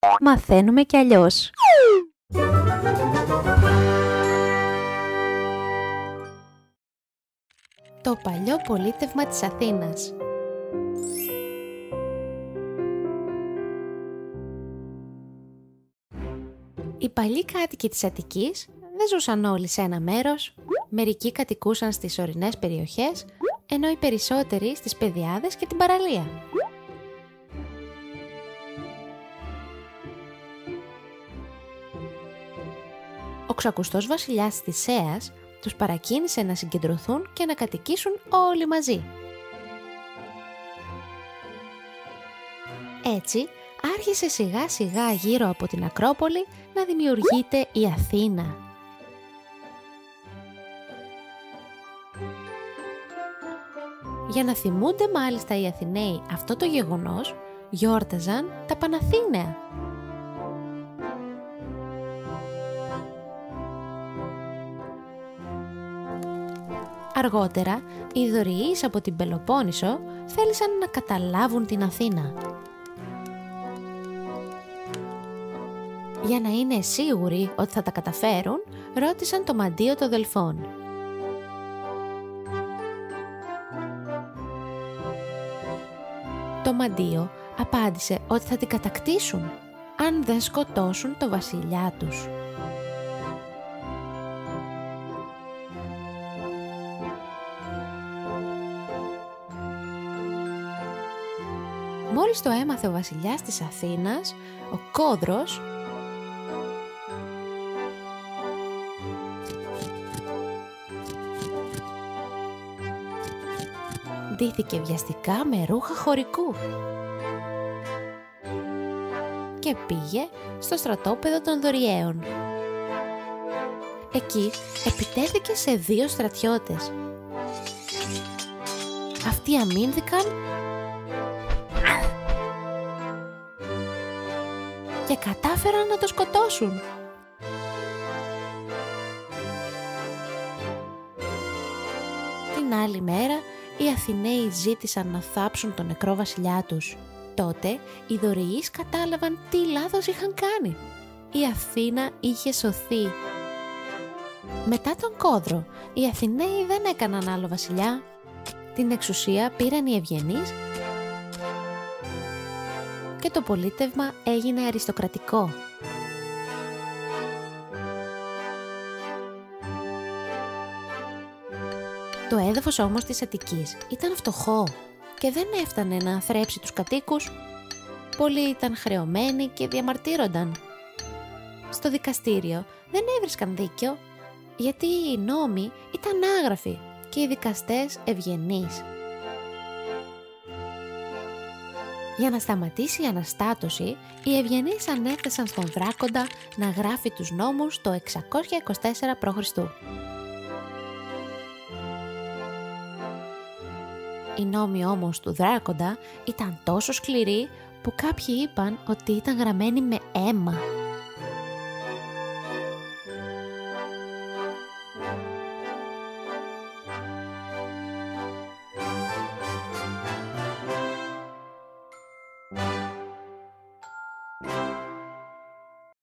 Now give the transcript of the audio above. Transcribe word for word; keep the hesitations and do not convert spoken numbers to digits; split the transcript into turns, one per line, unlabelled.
Μαθαίνουμε κι αλλιώς. Το παλιό πολίτευμα της Αθήνας. Οι παλιοί κάτοικοι της Αττικής δεν ζούσαν όλοι σε ένα μέρος, μερικοί κατοικούσαν στις ορεινές περιοχές, ενώ οι περισσότεροι στις πεδιάδες και την παραλία. Ο ξακουστός βασιλιάς της Σέας τους παρακίνησε να συγκεντρωθούν και να κατοικήσουν όλοι μαζί. Έτσι, άρχισε σιγά σιγά γύρω από την Ακρόπολη να δημιουργείται η Αθήνα. Για να θυμούνται μάλιστα οι Αθηναίοι αυτό το γεγονός, γιόρταζαν τα Παναθήναια. Αργότερα, οι δωρηείς από την Πελοπόννησο θέλησαν να καταλάβουν την Αθήνα. Για να είναι σίγουροι ότι θα τα καταφέρουν, ρώτησαν το Μαντίο των Δελφών. Το Μαντίο απάντησε ότι θα την κατακτήσουν, αν δεν σκοτώσουν το βασιλιά τους. Μόλις το έμαθε ο βασιλιάς της Αθήνας, ο Κόδρος ντύθηκε βιαστικά με ρούχα χωρικού και πήγε στο στρατόπεδο των δωριαίων. Εκεί επιτέθηκε σε δύο στρατιώτες. Αυτοί αμήνθηκαν και κατάφεραν να το σκοτώσουν. Την άλλη μέρα, οι Αθηναίοι ζήτησαν να θάψουν τον νεκρό βασιλιά τους. Τότε, οι δωρηείς κατάλαβαν τι λάθος είχαν κάνει. Η Αθήνα είχε σωθεί. Μετά τον Κόδρο, οι Αθηναίοι δεν έκαναν άλλο βασιλιά. Την εξουσία πήραν οι ευγενείς και το πολίτευμα έγινε αριστοκρατικό. Το έδαφος όμως της Αττικής ήταν φτωχό και δεν έφτανε να θρέψει τους κατοίκους. Πολλοί ήταν χρεωμένοι και διαμαρτύρονταν. Στο δικαστήριο δεν έβρισκαν δίκιο, γιατί οι νόμοι ήταν άγραφοι και οι δικαστές ευγενείς. Για να σταματήσει η αναστάτωση, οι ευγενείς ανέθεσαν στον Δράκοντα να γράφει τους νόμους το εξακόσια είκοσι τέσσερα προ Χριστού. Οι νόμοι όμως του Δράκοντα ήταν τόσο σκληροί που κάποιοι είπαν ότι ήταν γραμμένοι με αίμα.